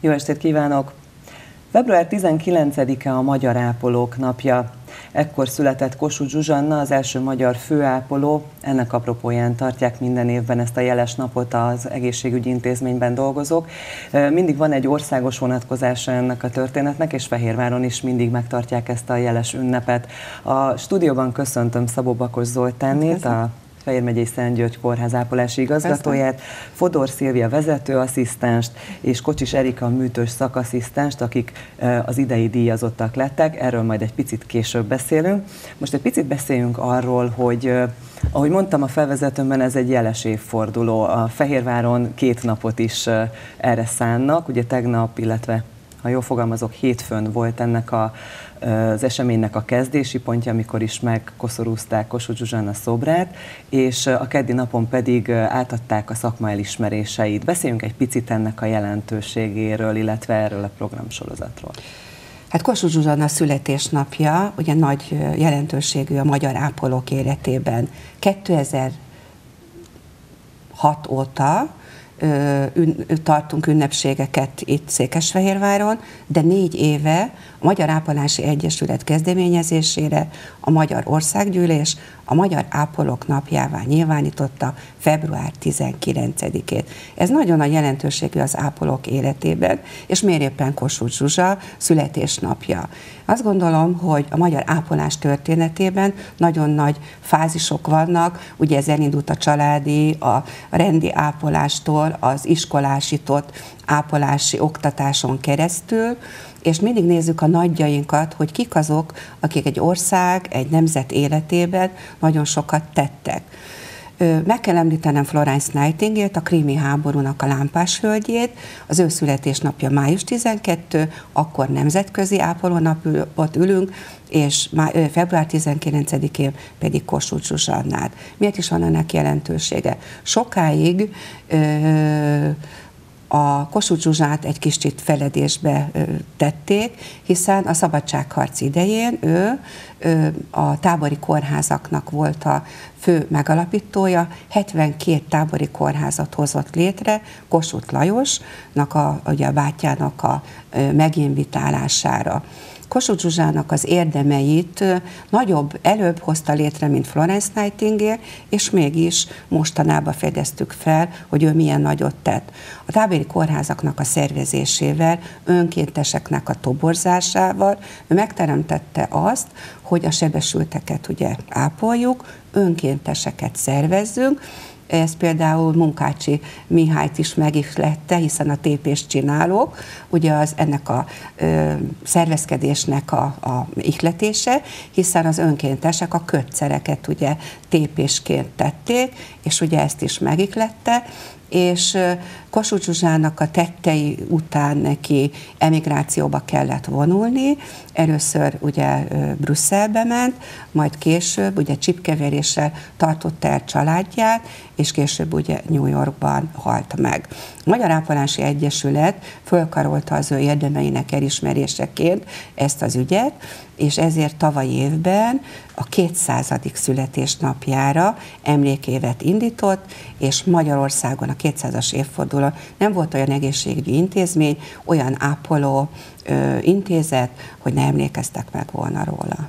Jó estét kívánok! Február 19-e a Magyar Ápolók napja. Ekkor született Kossuth Zsuzsanna, az első magyar főápoló. Ennek apropóján tartják minden évben ezt a jeles napot az egészségügyi intézményben dolgozók. Mindig van egy országos vonatkozása ennek a történetnek, és Fehérváron is mindig megtartják ezt a jeles ünnepet. A stúdióban köszöntöm Szabó Bakos Zoltánnét, a Fejér megyei Szent György Kórház ápolási igazgatóját, Fodor Szilvia vezetőasszisztenst és Kocsis Erika műtős szakasszisztenst, akik az idei díjazottak lettek. Erről majd egy picit később beszélünk. Most egy picit beszéljünk arról, hogy ahogy mondtam a felvezetőmben, ez egy jeles évforduló. A Fehérváron 2 napot is erre szánnak. Ugye tegnap, illetve ha jól fogalmazok, hétfőn volt ennek az eseménynek a kezdési pontja, amikor is megkoszorúzták Kossuth Zsuzsanna szobrát, és a keddi napon pedig átadták a szakma elismeréseit. Beszéljünk egy picit ennek a jelentőségéről, illetve erről a programsorozatról. Hát Kossuth Zsuzsanna születésnapja ugye nagy jelentőségű a magyar ápolók életében. 2006 óta tartunk ünnepségeket itt Székesfehérváron, de 4 éve a Magyar Ápolási Egyesület kezdeményezésére a Magyar Országgyűlés a Magyar Ápolók napjává nyilvánította február 19-ét. Ez nagyon nagy jelentőségű az ápolók életében, és miért éppen Kossuth Zsuzsa születésnapja. Azt gondolom, hogy a magyar ápolás történetében nagyon nagy fázisok vannak, ugye ez elindult a családi, a rendi ápolástól, az iskolásított ápolási oktatáson keresztül, és mindig nézzük a nagyjainkat, hogy kik azok, akik egy ország, egy nemzet életében nagyon sokat tettek. Meg kell említenem Florence Nightingale-t, a krími háborúnak a lámpás hölgyét, az ő születésnapja május 12, akkor nemzetközi ápolónapot ülünk, és február 19-én pedig Kossuth Zsuzsannát. Miért is van ennek jelentősége? Sokáig a Kossuth Zsuzsát egy kicsit feledésbe tették, hiszen a szabadságharc idején ő a tábori kórházaknak volt a fő megalapítója, 72 tábori kórházat hozott létre Kossuth Lajosnak, ugye a bátyjának a meginvitálására. Kossuth Zsuzsának az érdemeit előbb hozta létre, mint Florence Nightingale, és mégis mostanában fedeztük fel, hogy ő milyen nagyot tett. A tábori kórházaknak a szervezésével, önkénteseknek a toborzásával ő megteremtette azt, hogy a sebesülteket ugye ápoljuk, önkénteseket szervezzünk. Ez például Munkácsi Mihályt is megihlette, hiszen a tépést csinálók, ugye ennek a szervezkedésnek a ihletése, hiszen az önkéntesek a kötszereket ugye tépésként tették, és ugye ezt is megihlette, és Kossuth Zsuzsának a tettei után neki emigrációba kellett vonulni. Először ugye Brüsszelbe ment, majd később ugye csipkeveréssel tartotta el családját, és később ugye New Yorkban halt meg. A Magyar Ápolási Egyesület fölkarolta az ő érdemeinek elismeréseként ezt az ügyet, és ezért tavaly évben a 200. születésnapjára emlékévet indított, és Magyarországon a 200-as évfordulón nem volt olyan egészségügyi intézmény, olyan ápoló intézet, hogy ne emlékeztek meg volna róla.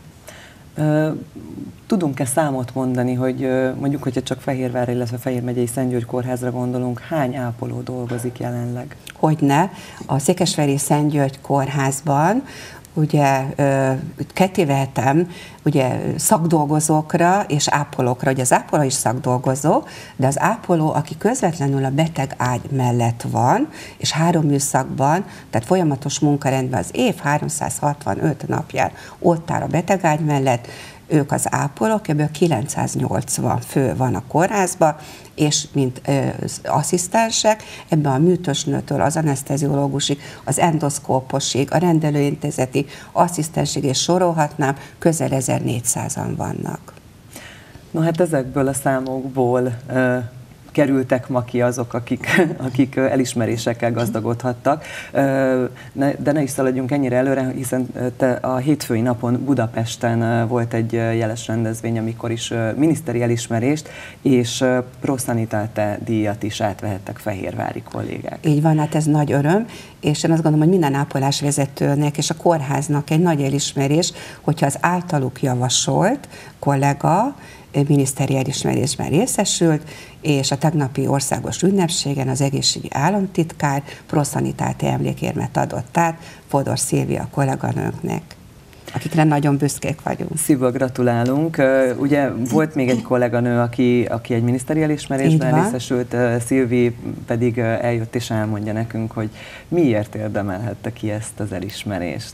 Tudunk-e számot mondani, hogy mondjuk, hogyha csak Fehérvárra, illetve Fejér megyei Szent György Kórházra gondolunk, hány ápoló dolgozik jelenleg? Hogyne. A Székesfehérvári Szent György Kórházban ugye kettévehetem ugye szakdolgozókra és ápolókra. Ugye az ápoló is szakdolgozó, de az ápoló, aki közvetlenül a beteg ágy mellett van, és 3 műszakban, tehát folyamatos munkarendben az év 365 napján ott áll a beteg ágy mellett, ők az ápolók, ebből 980 fő van a kórházban, és mint asszisztensek, ebben a műtősnőtől az aneszteziológusig, az endoszkóposig, a rendelőintézeti asszisztensig, és sorolhatnám, közel 1400-an vannak. Na hát ezekből a számokból kerültek ma ki azok, akik elismerésekkel gazdagodhattak. De ne is szaladjunk ennyire előre, hiszen a hétfői napon Budapesten volt egy jeles rendezvény, amikor is miniszteri elismerést és Pro Sanitate díjat is átvehettek fehérvári kollégák. Így van, hát ez nagy öröm, és én azt gondolom, hogy minden ápolásvezetőnek és a kórháznak egy nagy elismerés, hogyha az általuk javasolt kollega miniszteri elismerésben részesült, és a tegnapi országos ünnepségen az egészségügyi államtitkár Pro Sanitate emlékérmet adott át Fodor Szilvia kolléganőnknek, akikre nagyon büszkék vagyunk. Szívből gratulálunk. Ugye volt még egy kolléganő, aki egy miniszteri elismerésben részesült, Szilvi pedig eljött és elmondja nekünk, hogy miért érdemelhette ki ezt az elismerést.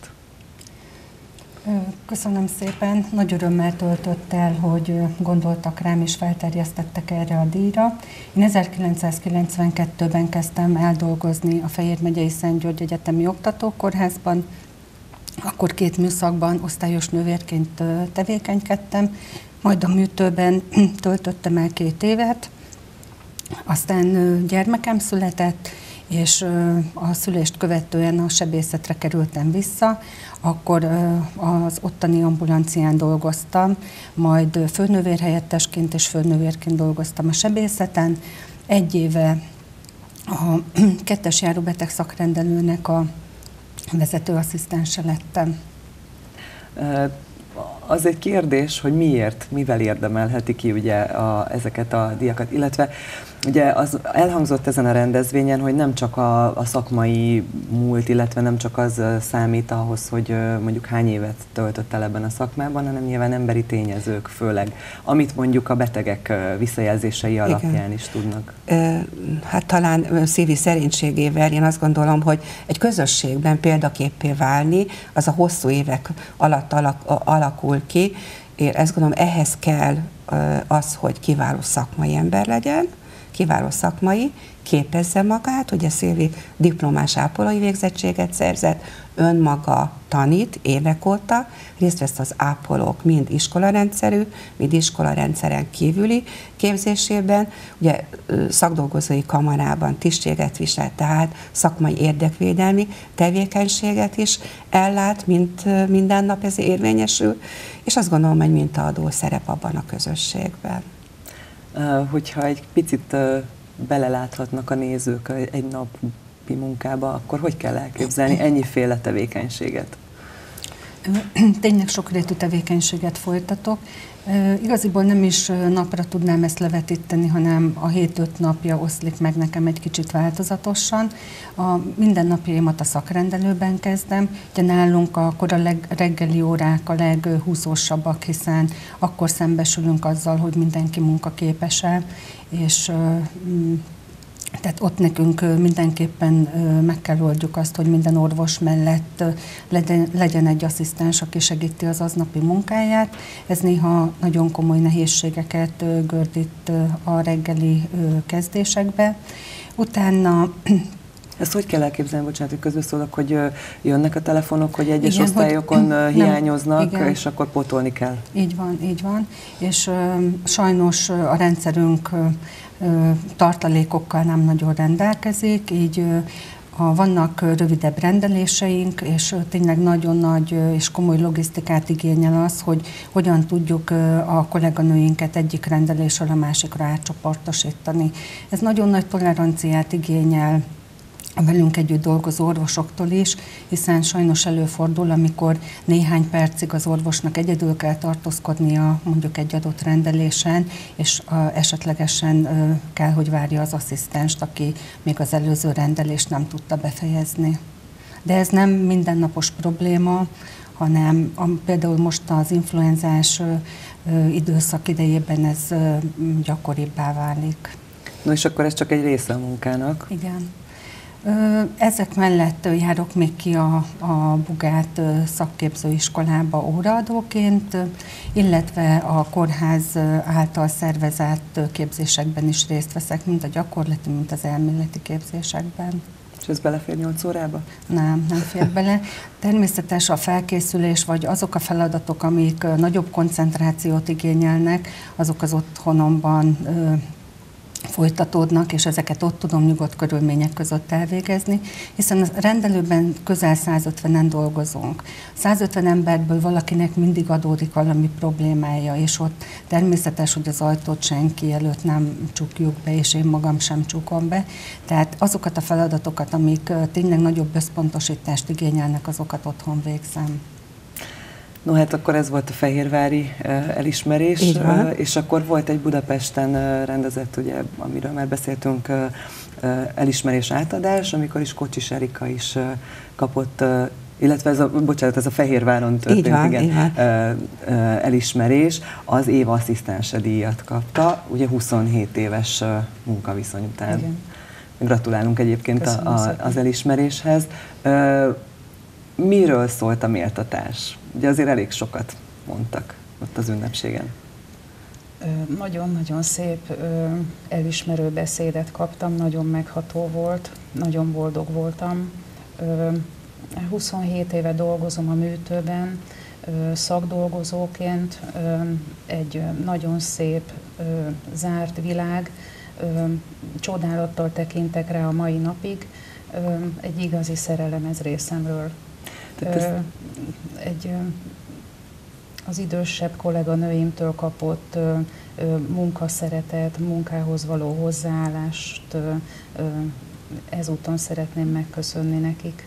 Köszönöm szépen, nagy örömmel töltött el, hogy gondoltak rám és felterjesztettek erre a díjra. Én 1992-ben kezdtem eldolgozni a Fejér megyei Szent György Egyetemi Oktatókórházban, akkor 2 műszakban osztályos nővérként tevékenykedtem, majd a műtőben töltöttem el 2 évet, aztán gyermekem született, és a szülést követően a sebészetre kerültem vissza, akkor az ottani ambulancián dolgoztam, majd főnővérhelyettesként és főnővérként dolgoztam a sebészeten. 1 éve a 2-es járóbeteg szakrendelőnek a vezetőasszisztense lettem. Az egy kérdés, hogy miért, mivel érdemelheti ki ugye ezeket a díjakat, illetve ugye az elhangzott ezen a rendezvényen, hogy nem csak a szakmai múlt, illetve nem csak az számít ahhoz, hogy mondjuk hány évet töltött el ebben a szakmában, hanem nyilván emberi tényezők főleg, amit mondjuk a betegek visszajelzései alapján is tudnak. Hát talán Szilvi szerénységével én azt gondolom, hogy egy közösségben példaképpé válni, az a hosszú évek alatt alakul ki. Én ezt gondolom, ehhez kell az, hogy kiváló szakmai ember legyen, kiváló szakmai, képezze magát, ugye Szilvi diplomás ápolói végzettséget szerzett, önmaga tanít évek óta, részt vesz az ápolók mind iskolarendszerű, mind iskolarendszeren kívüli képzésében, ugye szakdolgozói kamarában tisztséget visel, tehát szakmai érdekvédelmi tevékenységet is ellát, mint minden nap ez érvényesül, és azt gondolom, hogy mintaadó szerep abban a közösségben. Hogyha egy picit beleláthatnak a nézők egy napi munkába, akkor hogy kell elképzelni ennyiféle tevékenységet? Tényleg sokrétű tevékenységet folytatok. Igaziból nem is napra tudnám ezt levetíteni, hanem a 7-5 napja oszlik meg nekem egy kicsit változatosan. A mindennapjaimat a szakrendelőben kezdem. Ugye nálunk akkor a reggeli órák a leghúzósabbak, hiszen akkor szembesülünk azzal, hogy mindenki munkaképes-e, és tehát ott nekünk mindenképpen meg kell oldjuk azt, hogy minden orvos mellett legyen egy asszisztens, aki segíti az aznapi munkáját. Ez néha nagyon komoly nehézségeket gördít a reggeli kezdésekbe. Utána... Ezt hogy kell elképzelni, bocsánat, hogy közbeszólok, hogy jönnek a telefonok, hogy egyes osztályokon hiányoznak, nem, és akkor pótolni kell? Így van, így van. És sajnos a rendszerünk tartalékokkal nem nagyon rendelkezik, így vannak rövidebb rendeléseink, és tényleg nagyon nagy és komoly logisztikát igényel az, hogy hogyan tudjuk a kolléganőinket egyik rendelésről a másikra átcsoportosítani. Ez nagyon nagy toleranciát igényel a velünk együtt dolgozó orvosoktól is, hiszen sajnos előfordul, amikor néhány percig az orvosnak egyedül kell tartózkodnia mondjuk egy adott rendelésen, és esetlegesen kell, hogy várja az asszisztenst, aki még az előző rendelést nem tudta befejezni. De ez nem mindennapos probléma, hanem például most az influenzás időszak idejében ez gyakoribbá válik. No, és akkor ez csak egy része a munkának? Igen. Ezek mellett járok még ki a Bugát szakképzőiskolába óraadóként, illetve a kórház által szervezett képzésekben is részt veszek, mind a gyakorlati, mind az elméleti képzésekben. És ez belefér 8 órába? Nem fér bele. Természetes a felkészülés, vagy azok a feladatok, amik nagyobb koncentrációt igényelnek, azok az otthonomban folytatódnak, és ezeket ott tudom nyugodt körülmények között elvégezni, hiszen a rendelőben közel 150-en dolgozunk. 150 emberből valakinek mindig adódik valami problémája, és ott természetes, hogy az ajtót senki előtt nem csukjuk be, és én magam sem csukom be. Tehát azokat a feladatokat, amik tényleg nagyobb összpontosítást igényelnek, azokat otthon végzem. No hát akkor ez volt a fehérvári elismerés, és akkor volt egy Budapesten rendezett, ugye, amiről már beszéltünk, elismerés átadás, amikor is Kocsis Erika is kapott, illetve ez a Fehérváron történt elismerés, az év asszisztense díjat kapta, ugye 27 éves munkaviszony után. Igen. Gratulálunk egyébként az elismeréshez. Miről szólt a méltatás? Ugye azért elég sokat mondtak ott az ünnepségen. Nagyon-nagyon szép elismerő beszédet kaptam, nagyon megható volt, nagyon boldog voltam. 27 éve dolgozom a műtőben, szakdolgozóként, egy nagyon szép, zárt világ, csodálattal tekintek rá a mai napig, egy igazi szerelem ez részemről. Az idősebb kolléganőimtől kapott munkaszeretet, munkához való hozzáállást ezúton szeretném megköszönni nekik.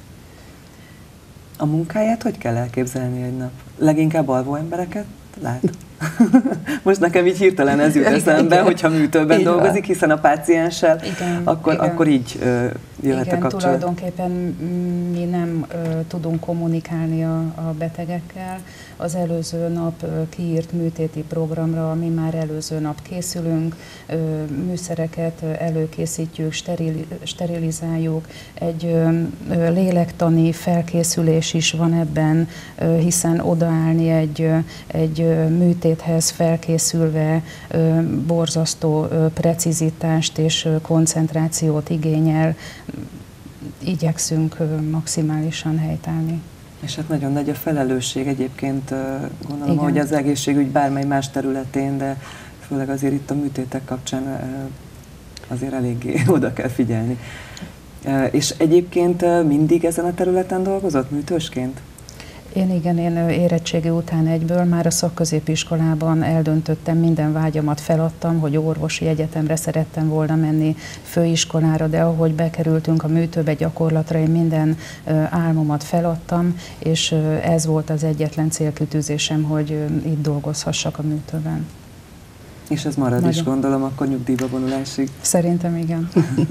A munkáját hogy kell elképzelni egy nap? Leginkább alvó embereket lát? Most nekem így hirtelen ez jut eszembe, hogyha műtőben dolgozik, hiszen a pácienssel, akkor így jöhet a kapcsolat. Tulajdonképpen mi nem tudunk kommunikálni a betegekkel. Az előző nap kiírt műtéti programra mi már előző nap készülünk, műszereket előkészítjük, sterilizáljuk, egy lélektani felkészülés is van ebben, hiszen odaállni egy műtéthez felkészülve borzasztó precizitást és koncentrációt igényel, igyekszünk maximálisan helytállni. És hát nagyon nagy a felelősség egyébként, gondolom, hogy az egészségügy bármely más területén, de főleg azért itt a műtétek kapcsán azért eléggé oda kell figyelni. És egyébként mindig ezen a területen dolgozott műtősként? Én érettségi után egyből már a szakközépiskolában eldöntöttem, minden vágyamat feladtam, hogy orvosi egyetemre szerettem volna menni, főiskolára, de ahogy bekerültünk a műtőbe gyakorlatra, én minden álmomat feladtam, és ez volt az egyetlen célkitűzésem, hogy itt dolgozhassak a műtőben. És ez marad is, gondolom, akkor nyugdíjba vonulásig? Szerintem igen.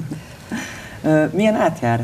Milyen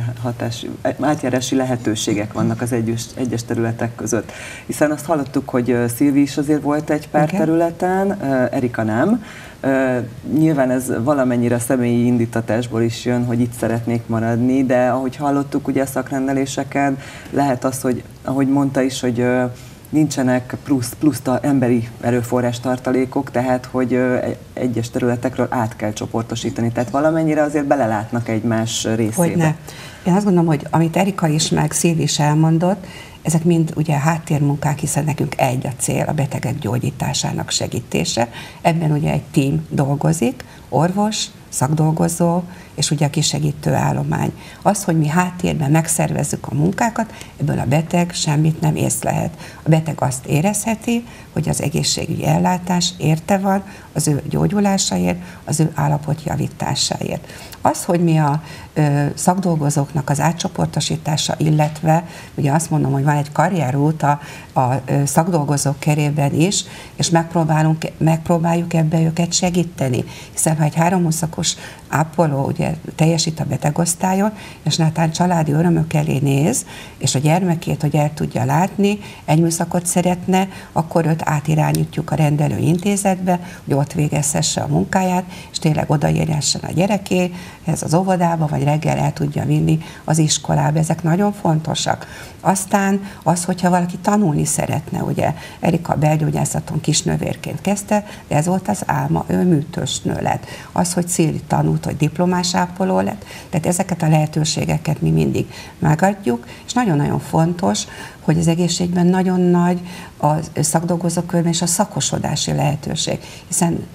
átjárási lehetőségek vannak az egyes területek között? Hiszen azt hallottuk, hogy Szilvi is azért volt egy pár területen, Erika nem. Nyilván ez valamennyire személyi indítatásból is jön, hogy itt szeretnék maradni, de ahogy hallottuk ugye a szakrendeléseken, lehet az, hogy ahogy mondta is, hogy nincsenek plusz emberi erőforrás tartalékok, tehát hogy egyes területekről át kell csoportosítani. Tehát valamennyire azért belelátnak egymás részébe. Hogyne. Én azt gondolom, hogy amit Erika is, meg Szilvi is elmondott, ezek mind ugye háttérmunkák, hiszen nekünk egy a cél, a betegek gyógyításának segítése. Ebben ugye egy tím dolgozik, orvos, szakdolgozó, és ugye a kisegítő állomány. Az, hogy mi háttérben megszervezzük a munkákat, ebből a beteg semmit nem észlelhet. A beteg azt érezheti, hogy az egészségügyi ellátás érte van az ő gyógyulásáért, az ő állapot javításáért. Az, hogy mi a szakdolgozóknak az átcsoportosítása, illetve ugye azt mondom, hogy van egy karrierút a szakdolgozók körében is, és megpróbáljuk ebbe őket segíteni. Hiszen ha egy 3 szakos ápoló ugye teljesít a betegosztályon, és netán családi örömök elé néz, és a gyermekét, hogy el tudja látni, egy műszakot szeretne, akkor őt átirányítjuk a rendelő intézetbe, hogy ott végezhesse a munkáját, és tényleg odaérjessen a gyerekéhez az óvodába, vagy reggel el tudja vinni az iskolába. Ezek nagyon fontosak. Aztán az, hogyha valaki tanulni szeretne, ugye Erika belgyógyászaton kisnővérként kezdte, de ez volt az álma, ő műtősnő lett. Az, hogy Szilvi tanult, hogy diplomás ápoló lett, tehát ezeket a lehetőségeket mi mindig megadjuk, és nagyon-nagyon fontos, hogy az egészségben nagyon nagy a szakdolgozók körben és a szakosodási lehetőség, hiszen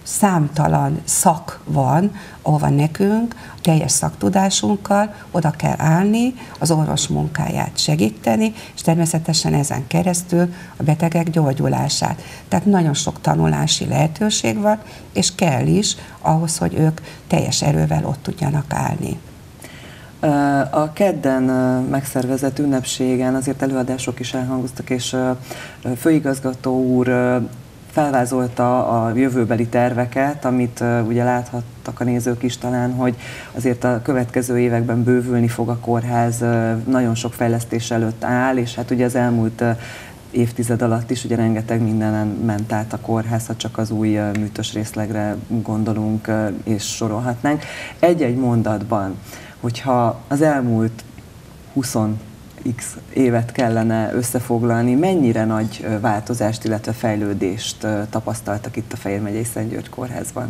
számtalan szak van, ahova nekünk teljes szaktudásunkkal oda kell állni, az orvos munkáját segíteni, és természetesen ezen keresztül a betegek gyógyulását. Tehát nagyon sok tanulási lehetőség van, és kell is ahhoz, hogy ők teljes erővel ott tudjanak állni. A kedden megszervezett ünnepségen azért előadások is elhangoztak, és főigazgató úr felvázolta a jövőbeli terveket, amit ugye láthattak a nézők is talán, hogy azért a következő években bővülni fog a kórház, nagyon sok fejlesztés előtt áll, és hát ugye az elmúlt évtized alatt is ugye rengeteg mindenen ment át a kórház, ha csak az új műtös részlegre gondolunk, és sorolhatnánk. Egy-egy mondatban, hogyha az elmúlt 20x évet kellene összefoglalni, mennyire nagy változást, illetve fejlődést tapasztaltak itt a Fejér megyei Szent György kórházban?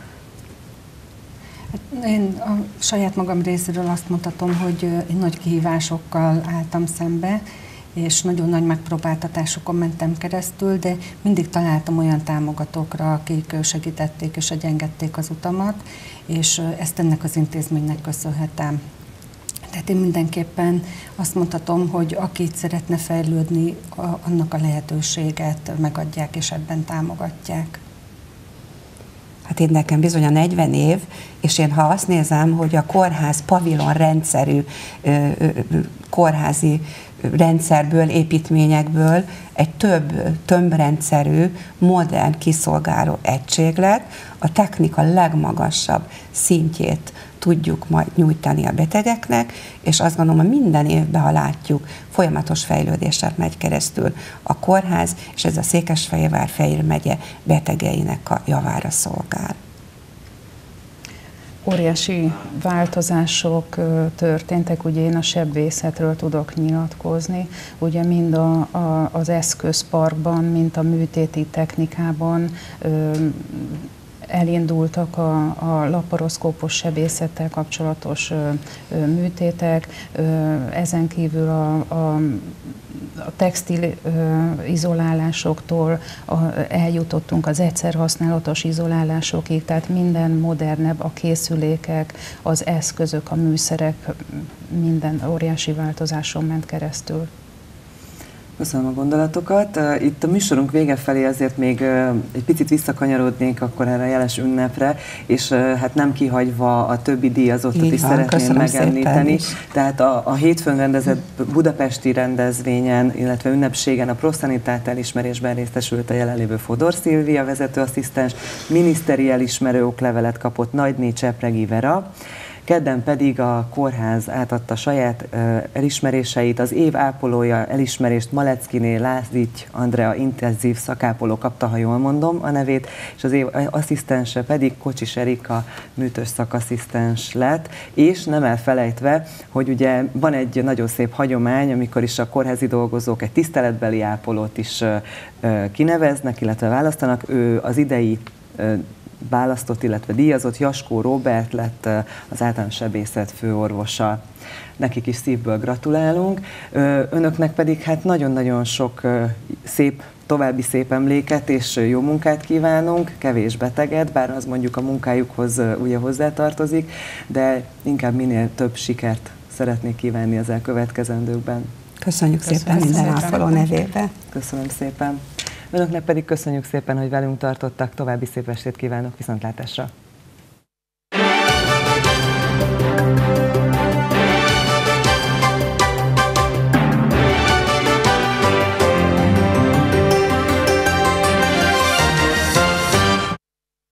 Én a saját magam részéről azt mondhatom, hogy én nagy kihívásokkal álltam szembe, és nagyon nagy megpróbáltatásokon mentem keresztül, de mindig találtam olyan támogatókra, akik segítették és egyengették az utamat, és ezt ennek az intézménynek köszönhetem. Tehát én mindenképpen azt mondhatom, hogy aki szeretne fejlődni, annak a lehetőséget megadják és ebben támogatják. Hát én nekem bizony a 40 év, és én ha azt nézem, hogy a kórház pavilon rendszerű kórházi rendszerből, építményekből egy tömbrendszerű, modern kiszolgáló egység lett, a technika legmagasabb szintjét tudjuk majd nyújtani a betegeknek, és azt gondolom, hogy minden évben, ha látjuk, folyamatos fejlődéssel megy keresztül a kórház, és ez a Székesfehérvár Fejér megye betegeinek a javára szolgál. Óriási változások történtek, ugye én a sebészetről tudok nyilatkozni, ugye mind az eszközparkban, mint a műtéti technikában elindultak a laparoszkópos sebészettel kapcsolatos műtétek, ezen kívül a textil izolálásoktól eljutottunk az egyszer használatos izolálásokig, tehát minden modernebb, a készülékek, az eszközök, a műszerek, minden óriási változáson ment keresztül. Köszönöm a gondolatokat. Itt a műsorunk vége felé azért még egy picit visszakanyarodnék akkor erre a jeles ünnepre, és hát nem kihagyva a többi díjazottat is szeretném megemlíteni. Tehát a hétfőn rendezett budapesti rendezvényen, illetve ünnepségen a prosztanitát elismerésben részesült a jelenlévő Fodor Szilvia vezetőasszisztens, miniszteri elismerő oklevelet kapott Nagyné Csepregi Vera. Kedden pedig a kórház átadta saját elismeréseit, az év ápolója elismerést Maleckiné Lázdics Andrea intenzív szakápoló kapta, ha jól mondom a nevét, és az év asszisztense pedig Kocsis Erika műtős szakasszisztens lett, és nem elfelejtve, hogy ugye van egy nagyon szép hagyomány, amikor is a kórházi dolgozók egy tiszteletbeli ápolót is kineveznek, illetve választanak. Ő az idei választott, illetve díjazott Jaskó Róbert lett az általános sebészet főorvosa. Nekik is szívből gratulálunk. Önöknek pedig hát nagyon-nagyon sok további szép emléket és jó munkát kívánunk, kevés beteget, bár az mondjuk a munkájukhoz ugye hozzátartozik, de inkább minél több sikert szeretnék kívánni az elkövetkezendőkben. Köszönjük szépen minden ápoló nevében. Köszönöm szépen. Önöknek pedig köszönjük szépen, hogy velünk tartottak, további szép estét kívánok, viszontlátásra!